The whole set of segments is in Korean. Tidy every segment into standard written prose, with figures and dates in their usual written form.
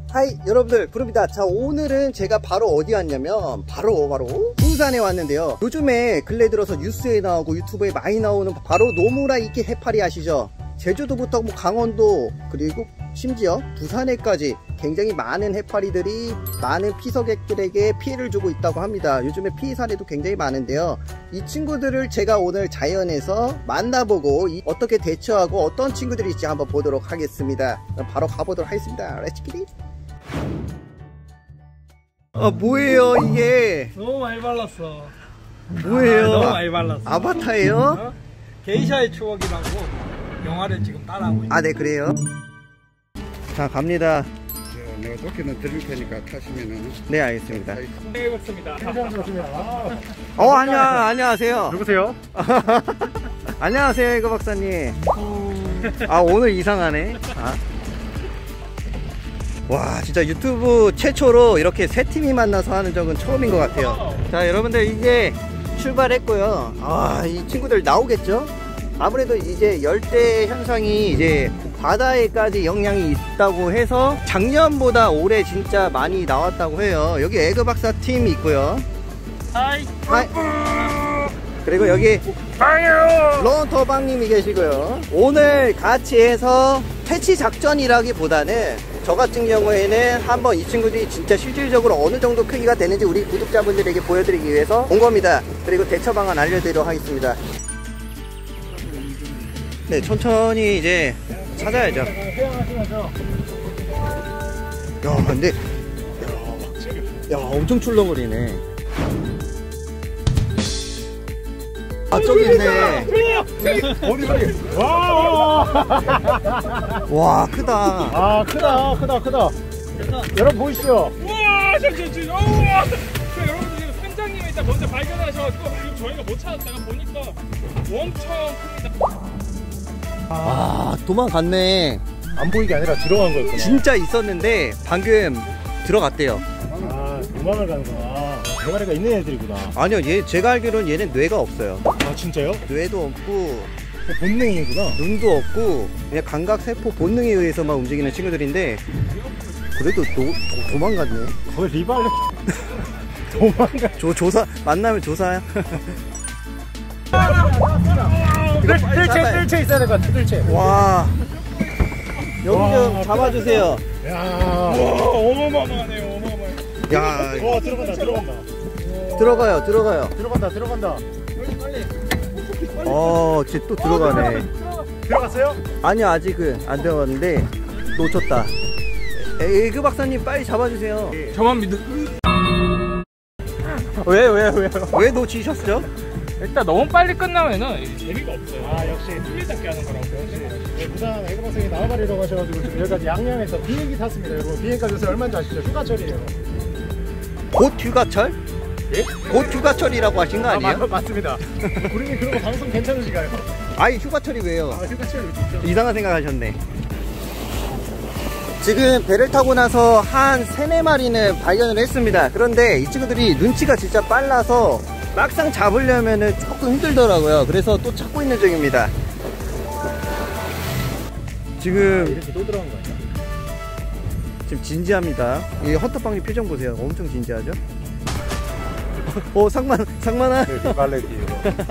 하이 여러분들, 부릅니다. 자, 오늘은 제가 바로 어디 왔냐면 바로 부산에 왔는데요. 요즘에 근래 들어서 뉴스에 나오고 유튜브에 많이 나오는 바로 노무라 이끼 해파리 아시죠? 제주도부터 뭐 강원도 그리고 심지어 부산에까지 굉장히 많은 해파리들이 많은 피서객들에게 피해를 주고 있다고 합니다. 요즘에 피해 사례도 굉장히 많은데요. 이 친구들을 제가 오늘 자연에서 만나보고 어떻게 대처하고 어떤 친구들이 있지 한번 보도록 하겠습니다. 바로 가보도록 하겠습니다. 렛츠 기릿. 뭐예요 이게? 너무 많이 발랐어. 뭐예요? 너무 많이 발랐어. 아바타예요? 어? 게이샤의 추억이라고 영화를 지금 따라하고 있어. 네, 그래요? 자, 갑니다. 내가 높이는 드릴 테니까 타시면은. 네, 알겠습니다. 네, 그렇습니다. 안녕하세요. 누구세요? 안녕하세요, 이거 박사님. 오늘 이상하네. 와, 진짜 유튜브 최초로 이렇게 세 팀이 만나서 하는 적은 처음인 것 같아요. 자, 여러분들 이제 출발했고요. 이 친구들 나오겠죠? 아무래도 이제 열대 현상이 이제 바다에까지 영향이 있다고 해서 작년보다 올해 진짜 많이 나왔다고 해요. 여기 에그 박사 팀이 있고요. 하이. 그리고 여기 런터방님이 계시고요. 오늘 같이 해서 퇴치 작전이라기보다는 저 같은 경우에는 한번 이 친구들이 진짜 실질적으로 어느 정도 크기가 되는지 우리 구독자분들에게 보여드리기 위해서 온 겁니다. 그리고 대처 방안 알려드리도록 하겠습니다. 네, 천천히 이제 찾아야죠. 야, 근데 야, 엄청 출렁거리네. 저기 있네. 어디. 와, 크다. 크다. 여러분 보이시죠? 우와, 여러분들 지금 선장님이 일단 먼저 발견하셔가지고 그리고 저희가 못 찾았다가 보니까 엄청 큽니다. 도망갔네. 안 보이게 아니라 들어간 거였구나. 진짜 있었는데 방금 들어갔대요. 도망을 가는구나. 대가리가 있는 애들이구나. 아니요, 제가 알기로는 얘는 뇌가 없어요. 진짜요? 뇌도 없고 본능이구나. 눈도 없고 그냥 감각세포 본능에 의해서만 움직이는 친구들인데 그래도 도망갔네. 거의 리발레. 도망가. 조사 만나면 조사야. 이거 뜰채 있어야 될 것 같아. 뜰채. 와, 여기 좀 잡아주세요. 야, 어마어마하네요. 어마어마해. 야, 들어간다. 들어가요. 쟤 또 들어가네. 들어갔어요? 아니요, 아직은 안 들어갔는데 놓쳤다. 에그 박사님 빨리 잡아주세요. 저만 믿으. 왜 놓치셨죠? 일단 너무 빨리 끝나면은 재미가 없어요. 역시 틀리답게 하는 거라고. 역시 부산 에그 박사님이 나와버리려고 하셔가지고 지금 여기까지 양양에서 비행기 탔습니다. 여러분 비행기까지 요새 얼마인지 아시죠? 휴가철이에요. 곧 휴가철? 예? 곧 휴가철이라고 하신 거 아니에요? 맞습니다. 우리는 그런 거 방송 괜찮으신가요? 휴가철이 왜요? 휴가철이 있죠. 이상한 생각 하셨네. 지금 배를 타고 나서 한 3-4마리는 발견을 했습니다. 그런데 이 친구들이 눈치가 진짜 빨라서 막상 잡으려면은 조금 힘들더라고요. 그래서 또 찾고 있는 중입니다. 지금 이렇게 또 들어간 거 아니야? 지금 진지합니다. 이 헌터빵님 표정 보세요. 엄청 진지하죠? 상만아. 리발레 뒤에.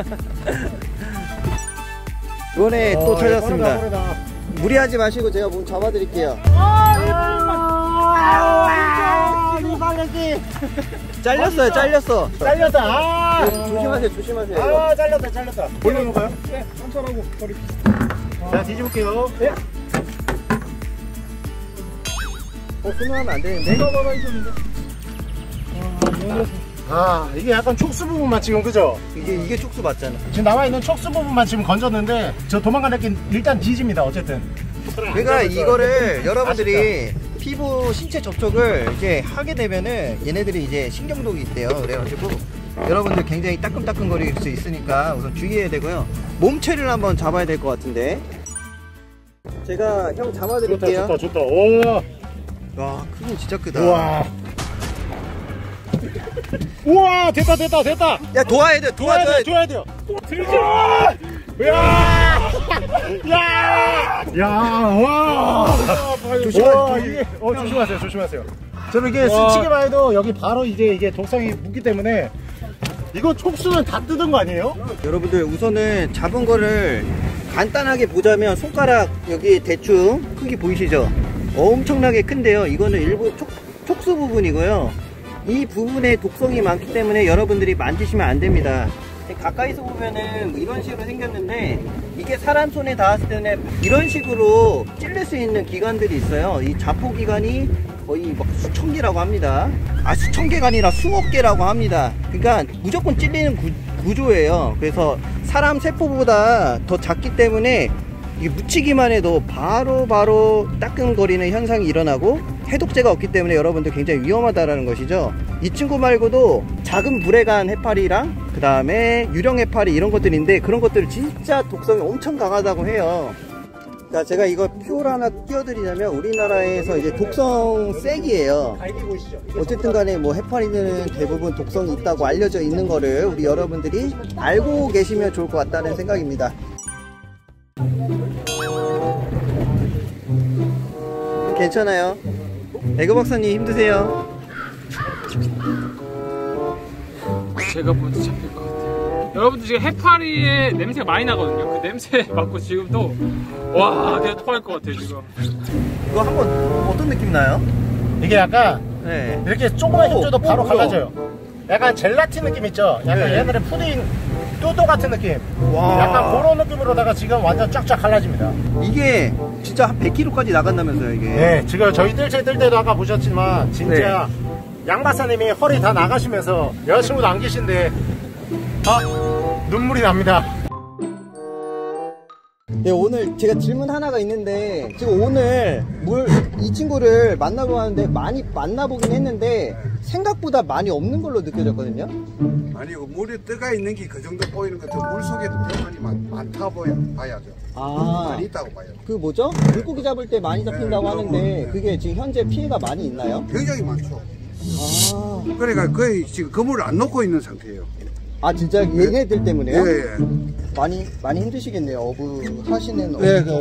이번에 또 찾았습니다. 빠르다. 무리하지 마시고 제가 몸 잡아드릴게요. 리발레기. 잘렸어. 잘렸다. 조심하세요. 잘렸다. 올려놓을까요? 네, 천천하고 거리. 자, 뒤집을게요. 네. 손으로하면 안 되는데? 이게 약간 촉수 부분만 지금 그죠? 이게 촉수 맞잖아. 지금 나와있는 촉수 부분만 지금 건졌는데 저 도망간 애끼 일단 뒤집니다. 어쨌든 그러니까 이거를 여러분들이 피부 신체 접촉을 이제 하게 되면은 얘네들이 이제 신경독이 있대요. 그래가지고 여러분들 굉장히 따끔따끔거릴 수 있으니까 우선 주의해야 되고요. 몸체를 한번 잡아야 될 것 같은데 제가 형 잡아드릴게요. 좋다. 오. 와, 크긴 진짜 크다. 우와, 됐다. 야, 도와야 돼요. 들죠. 야, 와. 조심하세요. 조심하세요. 조심하세요. 저는 이게 스치기만 해도 여기 바로 이게 독성이 묻기 때문에 이거 촉수는 다 뜯은 거 아니에요? 여러분들 우선은 잡은 거를 간단하게 보자면 손가락 여기 대충 크기 보이시죠? 엄청나게 큰데요. 이거는 일부 촉수 부분이고요. 이 부분에 독성이 많기 때문에 여러분들이 만지시면 안 됩니다. 가까이서 보면은 이런 식으로 생겼는데 이게 사람 손에 닿았을 때는 이런 식으로 찔릴 수 있는 기관들이 있어요. 이 자포 기관이 거의 막 수천 개라고 합니다. 아, 수천 개가 아니라 수억 개라고 합니다. 그러니까 무조건 찔리는 구조예요. 그래서 사람 세포보다 더 작기 때문에 이게 묻히기만 해도 바로 따끔거리는 현상이 일어나고 해독제가 없기 때문에 여러분들 굉장히 위험하다라는 것이죠. 이 친구 말고도 작은 불에간 해파리랑 그 다음에 유령 해파리 이런 것들인데 그런 것들은 진짜 독성이 엄청 강하다고 해요. 자, 제가 이거 표를 하나 띄워드리자면 우리나라에서 이제 독성 쐐기예요. 어쨌든 간에 뭐 해파리들은 대부분 독성이 있다고 알려져 있는 거를 우리 여러분들이 알고 계시면 좋을 것 같다는 생각입니다. 괜찮아요. 에그 박사님 힘드세요? 제가 먼저 잡힐 것 같아요. 여러분들 지금 해파리의 냄새가 많이 나거든요. 그 냄새 맡고 지금도 와, 내가 토할 것 같아요 지금. 이거 한번 어떤 느낌 나요? 이게 약간 네. 이렇게 조금만 힘줘도 바로 뭐야? 갈라져요. 약간 젤라틴 느낌 있죠? 약간 네. 옛날에 푸딩 뚜또 같은 느낌. 와. 약간 그런 느낌으로다가 지금 완전 쫙쫙 갈라집니다. 이게 진짜 한 100kg까지 나간다면서요 이게? 네, 지금 저희 뜰 때도 아까 보셨지만 진짜 양 박사님이 허리 다 나가시면서 여자친구도 안 계신데 눈물이 납니다. 네, 오늘 제가 질문 하나가 있는데 지금 오늘 이 친구를 만나러 왔는데 많이 만나보긴 했는데 생각보다 많이 없는 걸로 느껴졌거든요. 아니 물에 뜨가 있는 게 그 정도 보이는 것도 물 속에도 병원이 많다 봐야죠. 많이 있다고 봐요. 그 뭐죠? 물고기 잡을 때 많이 잡힌다고 하는데 그게 지금 현재 피해가 많이 있나요? 굉장히 많죠. 아, 그러니까 거의 지금 그물을 안 놓고 있는 상태예요. 아 진짜 얘네들 때문에요? 예. 많이 힘드시겠네요. 어부 하시는 어부. 네,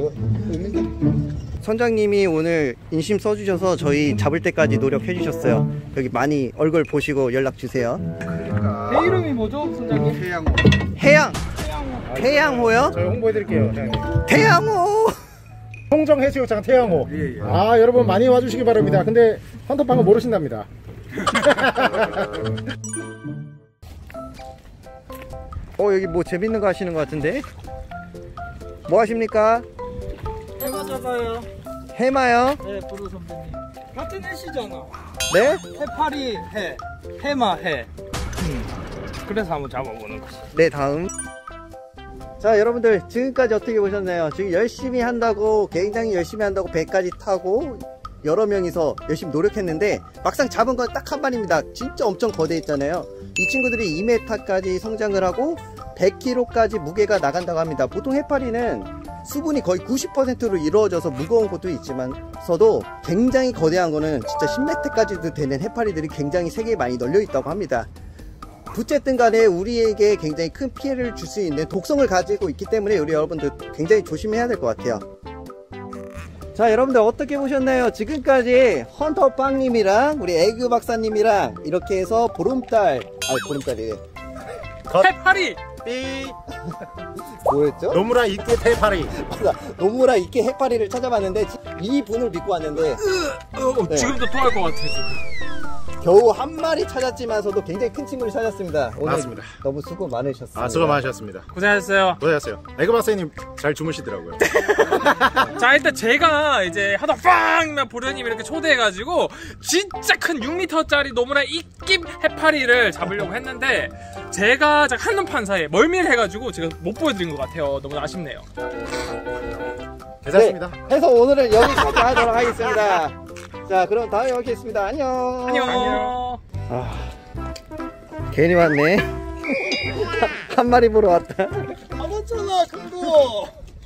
선장님이 오늘 인심 써주셔서 저희 잡을 때까지 노력해 주셨어요. 여기 많이 얼굴 보시고 연락 주세요. 그러니까 배 이름이 뭐죠, 선장님? 태양호. 태양호요? 저희 홍보해드릴게요. 사장님. 태양호. 송정해수욕장 태양호. 예. 아, 여러분 많이 와주시기 바랍니다. 근데 헌터팡은 모르신답니다. 여기 뭐 재밌는 거 하시는 것 같은데? 뭐 하십니까? 해마 잡아요. 해마요? 네, 부르 선배님. 같은 해시잖아. 네? 해파리 해, 해마 해. 그래서 한번 잡아보는 거지. 네, 다음. 자, 여러분들 지금까지 어떻게 보셨나요? 지금 열심히 한다고, 굉장히 열심히 한다고 배까지 타고 여러 명이서 열심히 노력했는데 막상 잡은 건 딱 한 마리입니다. 진짜 엄청 거대했잖아요. 이 친구들이 2m까지 성장을 하고 100kg까지 무게가 나간다고 합니다. 보통 해파리는 수분이 거의 90%로 이루어져서 무거운 것도 있지만서도 굉장히 거대한 거는 진짜 10m까지도 되는 해파리들이 굉장히 세계에 많이 널려 있다고 합니다. 어쨌든 간에 우리에게 굉장히 큰 피해를 줄 수 있는 독성을 가지고 있기 때문에 우리 여러분들 굉장히 조심해야 될 것 같아요. 자, 여러분들 어떻게 보셨나요? 지금까지 헌터빵님이랑 우리 에그 박사님이랑 이렇게 해서 보름달이래. 해파리! 삐. 뭐였죠? 노무라 이끼 해파리. 맞아, 노무라 이끼 해파리를 찾아봤는데 이 분을 믿고 왔는데 네. 지금도 토할 것 같아, 지금. 겨우 한 마리 찾았지만서도 굉장히 큰 친구를 찾았습니다. 오늘 맞습니다. 너무 수고 많으셨습니다. 아, 수고 많으셨습니다. 고생하셨어요. 고생하셨어요. 에그 박사님 잘 주무시더라고요. 자, 일단 제가 이제 하다 빵만 보려님 이렇게 초대해가지고 진짜 큰 6m짜리 노무라 이끼 해파리를 잡으려고 했는데 제가 한눈판 사이에 멀밀해가지고 제가 못 보여드린 것 같아요. 너무 아쉽네요. 괜찮습니다. 네, 해서 오늘은 여기까지 하도록 하겠습니다. 자, 그럼 다음에 뵙겠습니다. 안녕. 안녕. 괜히 왔네. 한 마리 보러 왔다. 잡았잖아, 큰 거.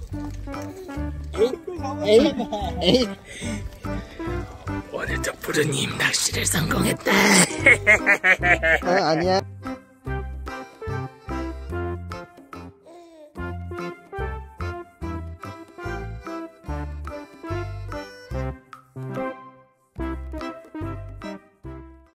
에이. 오늘도 부르님 낚시를 성공했다. 아니야.